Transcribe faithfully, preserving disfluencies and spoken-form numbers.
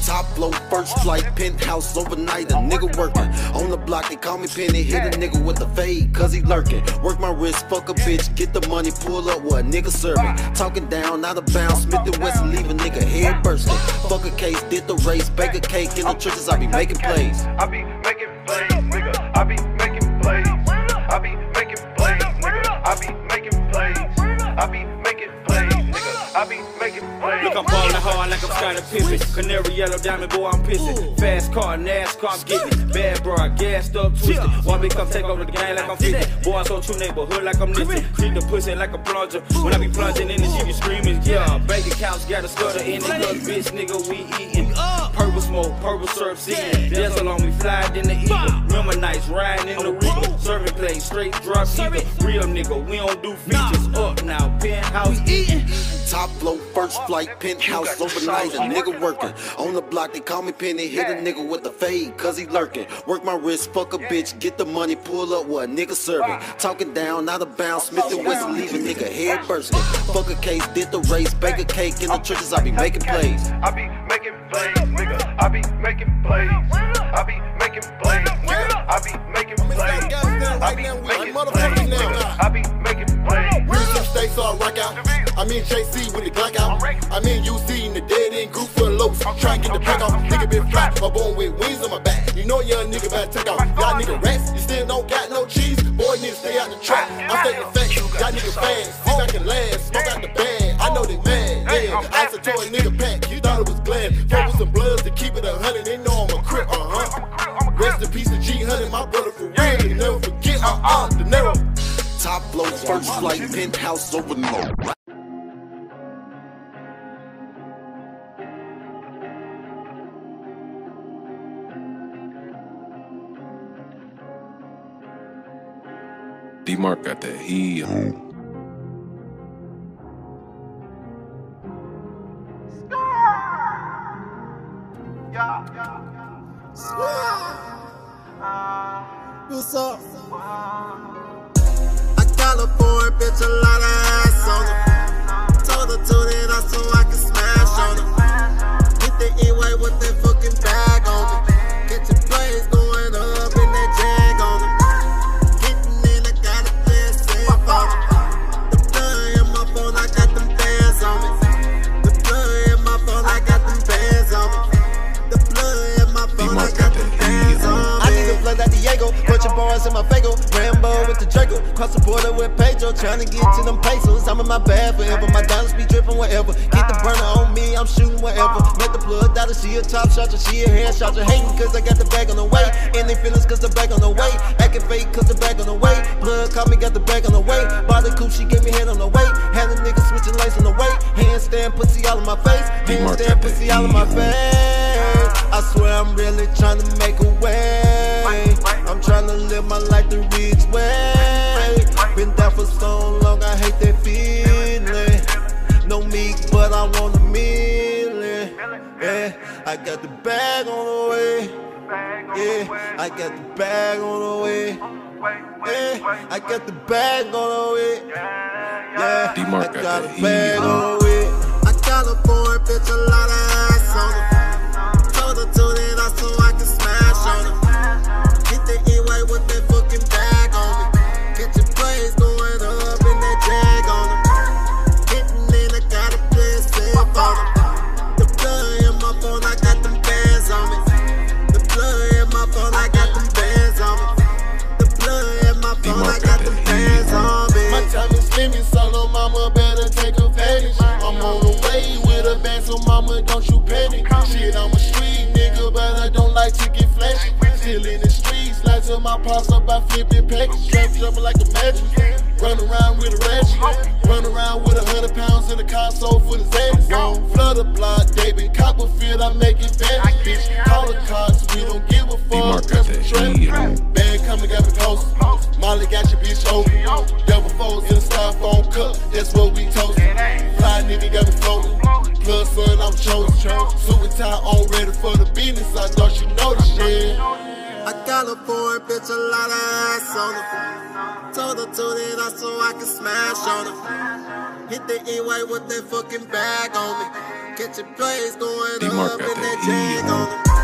Top floor, first flight, penthouse overnight, a nigga working. On the block, they call me Penny, hit a nigga with a fade, cause he lurking. Work my wrist, fuck a bitch, get the money, pull up what a nigga serving. Talking down, out of bounds, Smith and Wesson, leave a nigga head bursting. Fuck a case, did the race, bake a cake in the churches, I be making plays. I be making plays, nigga. I be making plays. I be making plays, nigga. I be making plays. I be making plays, nigga. I be making plays. Look, I'm ballin' hard like I'm Scottie Pippen. Canary yellow diamond, boy, I'm pissing. Fast car, NASCAR, I'm getting. Bad bro, I gassed up, twisted. Want me come take over the game like I'm fifty. Boy, I'm so true neighborhood like I'm Nipsey. Treat the pussy like a plunger. When I be plunging in the she be screaming, yeah. Bank accounts got a stutter in it, cause bitch, nigga, we eatin'. Purple smoke, purple surf, seeing. That's along we fly in the eagle. Remember nights riding in the Regal. Serving plate, straight drop either. Real nigga, we don't do features. Up now, penthouse eatin'. Top floor, first flight, penthouse overnight, a nigga working. On the block, they call me Penny, hit a nigga with a fade, cause he lurking. Work my wrist, fuck a bitch, get the money, pull up what a nigga serving. Talking down, out of bounds, Smith and Wesson, leave a nigga head bursting. Fuck a case, did the race, bake a cake in the churches, I be making plays. I be making plays, nigga. I be making plays. I be making plays, nigga. I be making plays. I be making plays, nigga. I be making plays. We're some states all rock out. I'm in J C with the Glock out. I'm in U C in the dead end group full of lows. Try and get the pack off. Nigga been flat. My bone with wings on my back. You know young nigga better take off. Y'all nigga rats. You still don't got no cheese. Boy need to stay out the trap. I'm stating facts. Y'all nigga fast. Sit back and last. Smoke out the bag. I know they mad. Yeah. I said to a nigga pack. You thought it was glad. Fuck with some bloods to keep it a hundred. They know I'm a crip. Uh huh. Rest in peace to G Hundred. My brother for real. You never forget. Uh uh. The narrow. Top floor, first flight, penthouse overnight. D-Mark got that heel. What's up? I got a boy, bitch, a lot of ass on her. Told her to that I so I can smash on her. Hit the E-way with that fucking bag on me. Get your plays going up in that jag on her. In my Fago, Rambo with the Draco, cross the border with Pedro, trying to get to them pesos. I'm in my bag forever, my diamonds be dripping wherever. Get the burner on me, I'm shooting wherever. Met the blood daughter, she a top shot, she a head shot. Hating cause I got the bag on the way, and they feelings cause the bag on the way. Acting fake cause the bag on the way. Blood caught me, got the bag on the way. Bought the coupe, she gave me head on the way. Had a nigga switching lanes on the way. Handstand pussy all in my face, handstand pussy all in my face. I swear I'm really trying to make a way. I'm trying to live my life the rich way. Been down for so long, I hate that feeling. No meat, but I want a million. Yeah, I got the bag on the way. Yeah, I got the bag on the way. Yeah, I got the bag on the way. Yeah, I got the bag on the way. I got a boy, bitch, a lot of ass on her. Told her to that I so I can smash on her. The E-way with that fucking bag on me. Get your plays going up in that jag on them. Hitting in, I got a place safe on them. The blood in my phone, I got them bands on me. The blood in my phone, I got them bands on me. The blood in my phone, I got them bands on me. My time is limited, so no mama better take advantage. I'm on the way with a band, so mama don't you panic. Shit, I'm a street nigga, but I don't like to get flashy. Still in the streets, like to my pops up by flipping packs. Trap jumping like a mattress. Run around with a ratchet. Run around with a hundred pounds in a console for the Xanax. Won't flood the block, David Copperfield, I make it vanish, bitch. Call the cops, we don't give a fuck. That's a trap. Band coming, got me posted. Molly got your bitch over. Double foes in a styrofoam cup, that's what we toast. Fly nigga got me floating. Plus son, I'm chosen. Suit and tie on, ready for the business. I thought you know the shit. I got a boy, bitch, a lot of ass on her. Told her to that I so I can smash on her. Hit the E-way with that fucking bag on me. catching plays going D-Mark up got in that that jag on them.